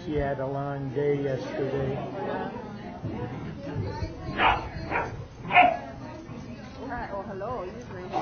She had a long day yesterday. Oh, hello. Usually.